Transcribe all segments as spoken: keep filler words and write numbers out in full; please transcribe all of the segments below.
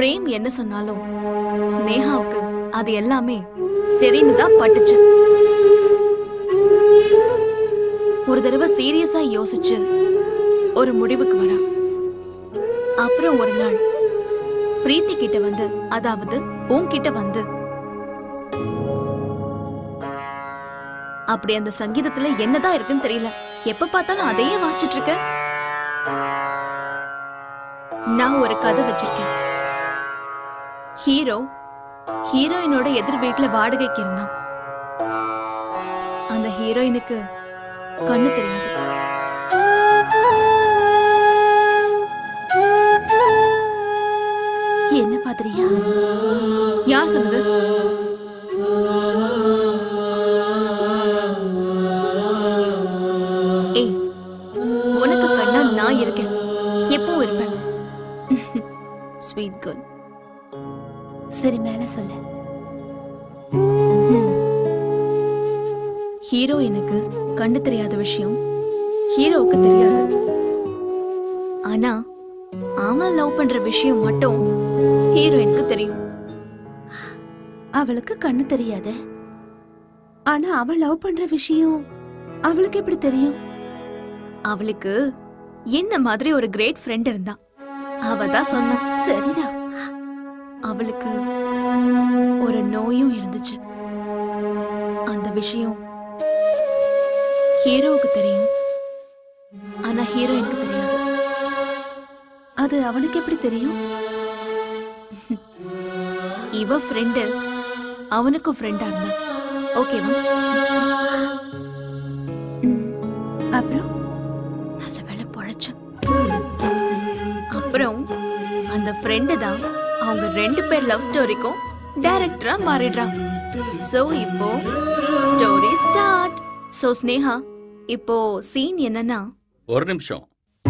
Frame என்ன சொன்னாலும் ஸ்னேகாவுக்கு அது எல்லாமே சரின்னு தான் பட்டுச்சு. ஒரு தடவை சீரியஸா யோசிச்சு ஒரு முடிவுக்கு வரா. அப்புறம் ஒரு நாள் பிரீத்தி கிட்ட வந்து, அதாவது உன்கிட்ட வந்து, அப்படி அந்த சங்கீதத்துல என்னதான் இருக்குன்னு தெரியல, எப்ப பார்த்தாலும் அதையே வாசிச்சுட்டு இருக்க. நான் ஒரு கதை வச்சிருக்கேன். ஹீரோ ஹீரோயினோட எதிர் வீட்டுல வாடகைக்கு இருந்தான். அந்த ஹீரோயினுக்கு கண்ணு தெரியாது. என்ன மாதிரியா? யார் சொன்னது? ஏய், உனக்கு கண்ணா நான் இருக்கேன், எப்பவும் இருப்பேன். Sweet girl. சரி, மேல சொல்லு. ஹீரோயினுக்கு கண்டு தெரியாத விஷயம் ஹீரோவுக்கு தெரியாது. ஆனா அவன் லவ் பண்ற விஷயம் மட்டும் ஹீரோயினுக்கு தெரியும். அவளுக்கு கண்ணு தெரியாது, ஆனா அவள் லவ் பண்ற விஷயம் அவளுக்கு எப்படி தெரியும்? அவளுக்கு என்ன மாதிரி ஒரு கிரேட் ஃப்ரெண்ட் இருந்தா, அவ தான் சொன்னா. சரிதான். அவளுக்கு ஒரு நோயும் இருந்துச்சு. அந்த விஷயம் ஹீரோவுக்கு தெரியும், ஆனா ஹீரோயினுக்கு தெரியாது. அது அவனுக்கு எப்படி தெரியும்? இவ ஃப்ரெண்டு அவனுக்கும் ஃப்ரெண்டா இருந்தா. ஓகேவா? அப்புறம் நல்ல வேளை பொழைச்ச. அப்புறம் அந்த ஃப்ரெண்டு தான் அவங்க ரெண்டு பேர் லவ் ஸ்டோரிக்கும் டைரக்டரா மாறிடுறா. சோ இப்போ ஸ்டோரி ஸ்டார்ட். சோ ஸ்னேகா, இப்போ சீன் என்னன்னா, ஒரு நிமிஷம்.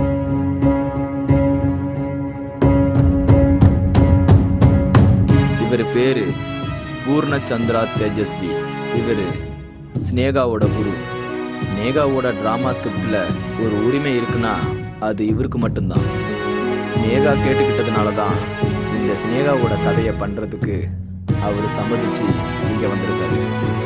இவர் பேரு பூர்ணச்சந்திரா தேஜஸ்வி. இவர் ஸ்னேகாவோட குரு. ஸ்னேகாவோட டிராமா ஸ்கிரிப்ட்ல ஒரு உரிமை இருக்குன்னா அது இவருக்கு மட்டும்தான். ஸ்னேகா கேட்டுக்கிட்டதுனால தான் இந்த ஸ்னேகாவோட கதையை பண்றதுக்கு அவர் சம்மதிச்சு இங்க வந்திருக்காரு.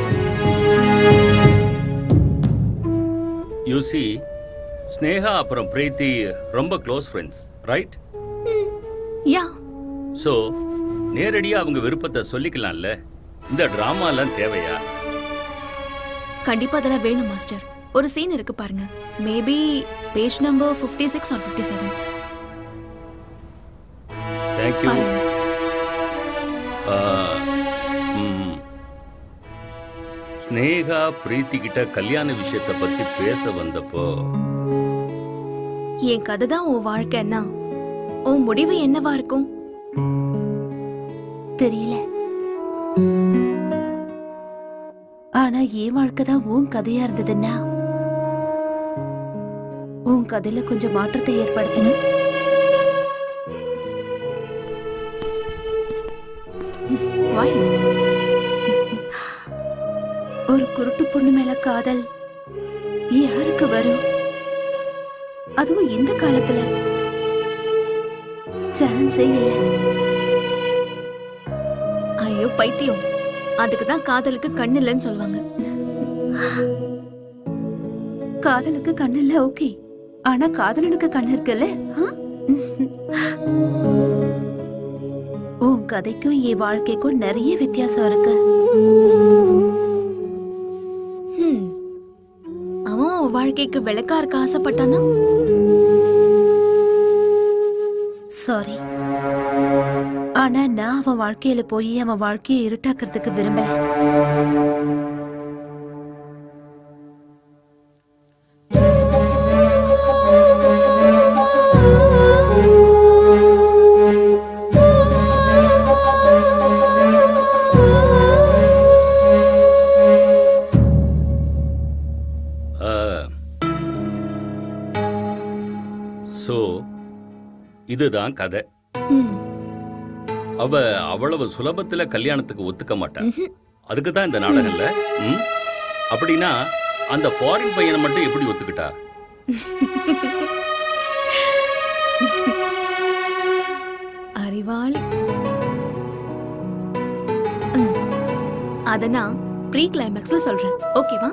யூ சி, ஸ்னேகா அப்புறம் பிரீத்தி ரொம்ப close friends, right? Yeah. So நேரடியாக அவங்க விருப்பத்தை சொல்லிக்கலாம்ல. இந்த ட்ராமாலாம் தேவையா? கண்டிப்பா அதெல்லாம் வேணும் மாஸ்டர். ஒரு சீன் இருக்கு பாருங்க. Maybe page number fifty six or fifty seven. Thank you. Sneha Preethi கிட்ட கல்யாண விஷயத்தை பத்தி பேச வந்தப்போ, என் கதை தான் உன் வாழ்க்கைன்னா உன் முடிவு என்னவா இருக்கும்? தெரியல, ஆனா என் வாழ்க்கை தான் உன் கதையா இருந்ததுன்னா உன் கதையில கொஞ்சம் மாற்றத்தை ஏற்படுத்தணும். Why? ஒரு குருட்டு பொண்ணு மேல காதல் யாருக்கு வரும்? அதுவும் இந்த காலத்துல சான்ஸே இல்ல. ஐயோ பைத்தியம், அதுக்கு தான் காதலுக்கு கண்ணு இல்லைன்னு சொல்லுவாங்க. காதலுக்கு கண்ணு இல்ல, ஓகே, ஆனா காதலனுக்கு கண்ணு இருக்குல்ல. உன் கதைக்கும் என் வாழ்க்கைக்கும் நிறைய வித்தியாசம் இருக்கு. அவன் வாழ்க்கைக்கு விளக்கா இருக்க ஆசைப்பட்டானா? சாரி, ஆனா நான் அவன் வாழ்க்கையில போய் அவன் வாழ்க்கையை இருட்டாக்குறதுக்கு விரும்பல. இதுதான் கதை. அவ அவ்வளவு சுலபத்துல கல்யாணத்துக்கு ஒத்துக்க மாட்டான். அதுக்கு தான் இந்த நாடகம் இல்ல. அப்படின்னா அந்த ஃபாரின் பையனை மட்டும் எப்படி ஒத்துக்கிட்டா? அறிவாளி. அத நான் ப்ரீ கிளைமேக்ஸ்ல சொல்றேன். ஓகேவா?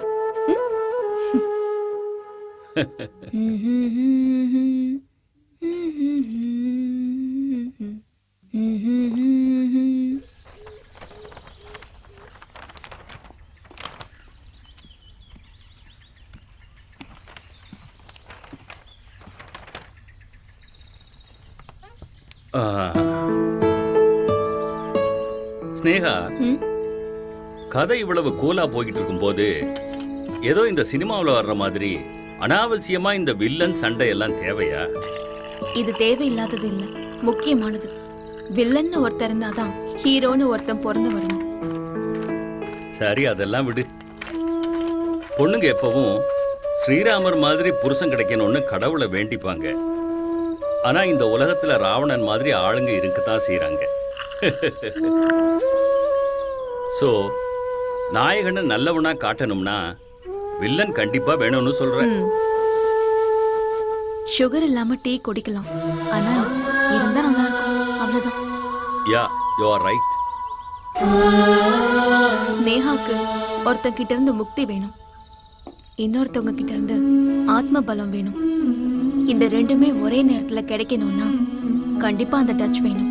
ஸ்னேகா, கதை இவ்வளவு கூலா போய்கிட்டு இருக்கும் போது ஏதோ இந்த சினிமாவில் வர்ற மாதிரி அனாவசியமா இந்த வில்லன் சண்டை எல்லாம் தேவையா? இது தேவையில்லாதது இல்ல, முக்கியமானது. வில்லன்னு ஒருத்தர் இருந்தாதான் ஹீரோன்னு ஒருத்தன் பிறந்து வரணும். சரி, அதெல்லாம் விடு. பொண்ணுங்க எப்பவும் ஸ்ரீராமர் மாதிரி புருஷன் கிடைக்கணும்னு கடவுளை வேண்டிப்பாங்க. ஆனா இந்த உலகத்துல ராவணன் மாதிரி ஆளுங்க இருக்கத்தான் செய்யறாங்க. சோ நாயகனை நல்லவனா காட்டணும்னா வில்லன் கண்டிப்பா வேணும்னு சொல்றேன். சுகர் இல்லாம டீ குடிக்கலாம், ஆனா இருந்தா நல்லா இருக்கும், அவ்வளவுதான். Yeah, you are right. ஸ்னேகாக்கு ஒருத்தங்க கிட்ட இருந்து முக்தி வேணும், இன்னொருத்தவங்க கிட்ட இருந்து ஆத்ம பலம் வேணும். இந்த ரெண்டுமே ஒரே நேரத்துல கிடைக்கணும்னா கண்டிப்பா அந்த டச் வேணும்.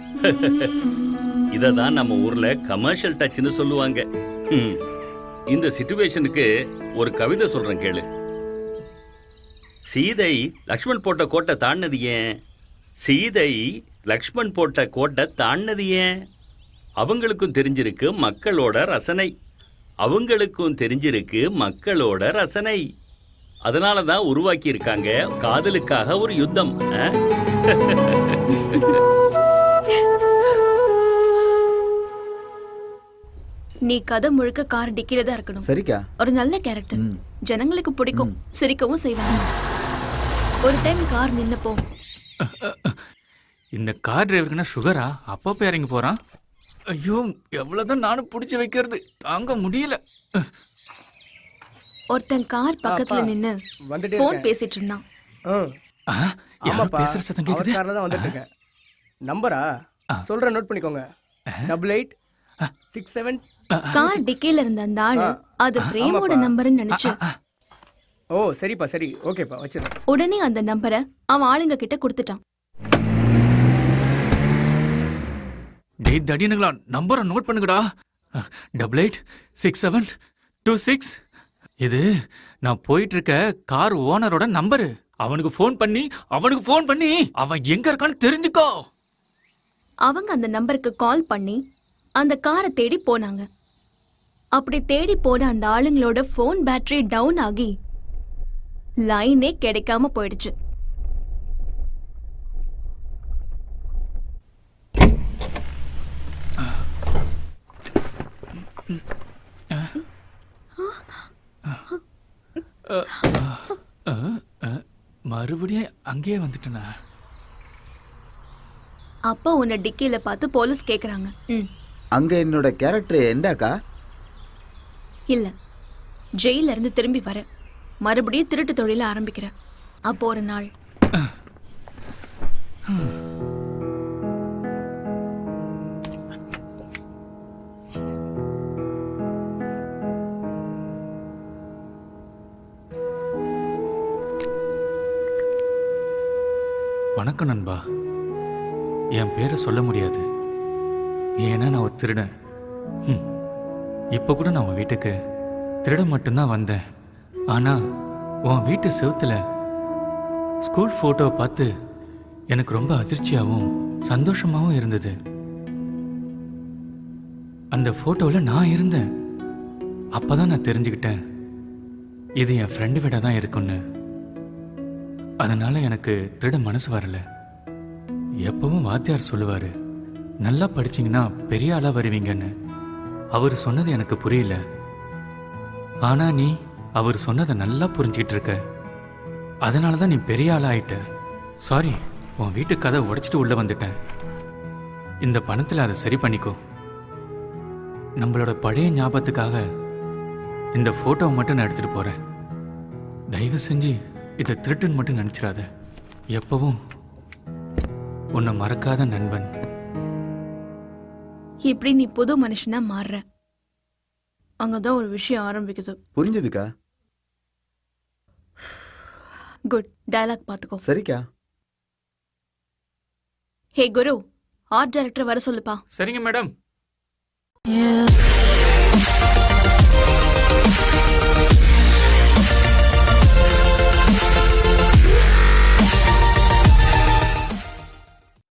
இததான் நம்ம ஊர்ல கமர்ஷியல் டச்னு சொல்லுவாங்க. இந்த சிச்சுவேஷனுக்கு ஒரு கவிதை சொல்றேன் கேளு. சீதை லக்ஷ்மண் போட்ட கோட்டை தாண்டது ஏன்? சீதை லக்ஷ்மண் போட்ட கோட்டை தாண்டது ஏன்? அவங்களுக்கும் தெரிஞ்சிருக்கு மக்களோட ரசனை. அவங்களுக்கும் தெரிஞ்சிருக்கு மக்களோட ரசனை. அதனாலதான் உருவாக்கி இருக்காங்க காதலுக்காக ஒரு யுத்தம். நீ கதை முழுக்க கார் டிக்கில தான் இருக்கணும். சரிக்கா. ஒரு நல்ல கேரக்டர், ஜனங்களுக்கு பிடிக்கும், சிரிக்கவும் செய்வாங்க. ஒரு டைம் கார் நின்னப்போ இந்த கார் டிரைவருக்குன்னா சுகரா அப்பப்போ இறங்கி போறான். ஐயோ, எவ்வளவுதான் நானும் பிடிச்சி வைக்கிறது, தாங்க முடியல. ஒருத்தன் கார் பக்கத்துல நின்னு போன் பேசிட்டு இருந்தான். பேசுற சத்தம் கேக்குது. கார்ல தான் வந்துட்டு இருக்கேன். நம்பரா சொல்ற, நோட் பண்ணிக்கோங்க. Double eight six seven. Car டிக்கில இருந்த அந்த ஆளு அது பிரேமோட நம்பர்னு நினைச்சு. ஓ சரிப்பா, சரி, ஓகேப்பா, வச்சிரு. உடனே அந்த நம்பரை அவன் ஆளுங்க கிட்ட கொடுத்துட்டான். டேய் தடியனுங்களா, நம்பரை நோட் பண்ணுங்கடா. Double eight six seven two six. இது நான் போயிட்டு இருக்க கார் ஓனரோட நம்பரு. அவனுக்கு போன் பண்ணி அவனுக்கு போன் பண்ணி அவன் எங்க இருக்கான்னு தெரிஞ்சுக்கோ. அவங்க அந்த நம்பருக்கு கால் பண்ணி அந்த காரை தேடி போனாங்க. அப்படி தேடி போன அந்த ஆளுங்களோட போன் பேட்டரி டவுன் ஆகி லைனே கிடைக்காம போயிடுச்சு. மறுபடியும் அங்கேயே வந்துட்டேனா? அப்பா உன்னை டிக்கில பார்த்து போலீஸ் கேக்குறாங்க. அங்க என்னோட கேரக்டர் என்னடாக்கா? இல்ல, ஜெயில இருந்து திரும்பி வர மறுபடியும் திருட்டு தொழில ஆரம்பிக்கிற. அப்போ ஒரு நாள் வணக்கம் நண்பா. என் பேரை சொல்ல முடியாது, ஏன்னா நான் ஒரு திருடன். இப்போ கூட நான் உன் வீட்டுக்கு திருட மட்டும்தான் வந்தேன். ஆனா உன் வீட்டு செவுத்துல ஸ்கூல் போட்டோவை பார்த்து எனக்கு ரொம்ப அதிர்ச்சியாகவும் சந்தோஷமாகவும் இருந்தது. அந்த போட்டோவில் நான் இருந்தேன். அப்பதான் நான் தெரிஞ்சுக்கிட்டேன் இது என் ஃப்ரெண்டு வீடாக தான் இருக்குன்னு. அதனால எனக்கு திருட மனசு வரல. எப்பவும் வாத்தியார் சொல்லுவாரு, நல்லா படிச்சீங்கன்னா பெரிய ஆளா வருவீங்கன்னு. அவர் சொன்னது எனக்கு புரியல. ஆனா நீ அவர் சொன்னதை நல்லா புரிஞ்சுக்கிட்டு இருக்க. அதனாலதான் நீ பெரிய ஆளா ஆயிட்ட. சாரி, உன் வீட்டு கதை உடைச்சிட்டு உள்ள வந்துட்டேன். இந்த பணத்துல அதை சரி பண்ணிக்கோ. நம்மளோட பழைய ஞாபகத்துக்காக இந்த போட்டோவை மட்டும் நான் எடுத்துட்டு போறேன். தயவு செஞ்சு இதை திருட்டுன்னு மட்டும் நினைச்சிடாத. எப்பவும் உன்னை மறக்காத நண்பன். இப்படி நீ புது மனுஷனா மாறுற. அங்கதான் ஒரு விஷயம் ஆரம்பிக்குது. புரிஞ்சுதுக்கா. குட், டயலாக் பாத்துக்கோ. சரிக்கா. ஹே குரு, ஆர்ட் டைரக்டர் வர சொல்லுப்பா. சரிங்க மேடம்.